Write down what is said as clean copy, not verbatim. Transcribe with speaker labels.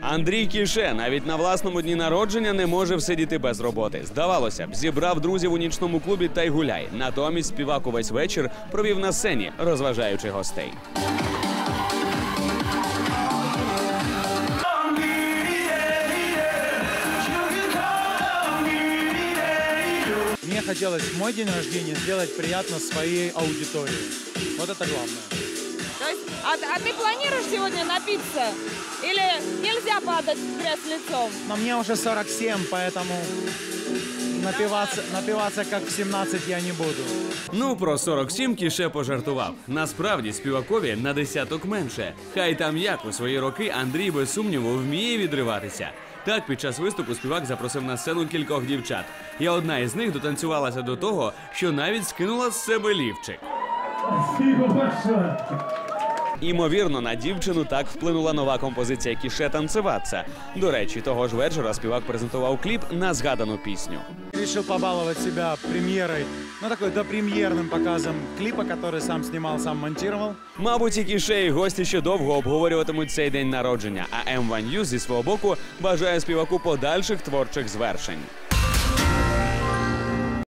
Speaker 1: Андрій Кіше навіть на власному дні народження не може всидіти без роботи. Здавалося б, зібрав друзів у нічному клубі та й гуляй. Натомість співак увесь вечір провів на сцені, розважаючи гостей.
Speaker 2: Мне хотелось в мой день рождения сделать приятно своей аудитории. Вот это главное.
Speaker 3: То есть, а ты планируешь сегодня напиться? Или нельзя падать в грязь лицом?
Speaker 2: Но мне уже 47, поэтому напиваться как в 17 я не буду.
Speaker 1: Ну, про 47 Кіше пожартував. Насправді, співакові на десяток менше. Хай там як, у свої роки Андрій, без сумніву, вміє відриватися. Так, під час виступу співак запросив на сцену кількох дівчат. І одна із них дотанцювалася до того, що навіть скинула з себе лівчик. Імовірно, на дівчину так вплинула нова композиція Кіше «Танцеваться». До речі, того ж вечора співак презентував кліп на згадану пісню.
Speaker 2: Решил побаловать себя премьерой, такой допремьерным показом клипа, который сам снимал, сам монтировал.
Speaker 1: Мабуть, і Кіше, і гості ще довго обговорюватимуть цей день народження, а M1 News зі свого боку бажає співаку подальших творчих звершень.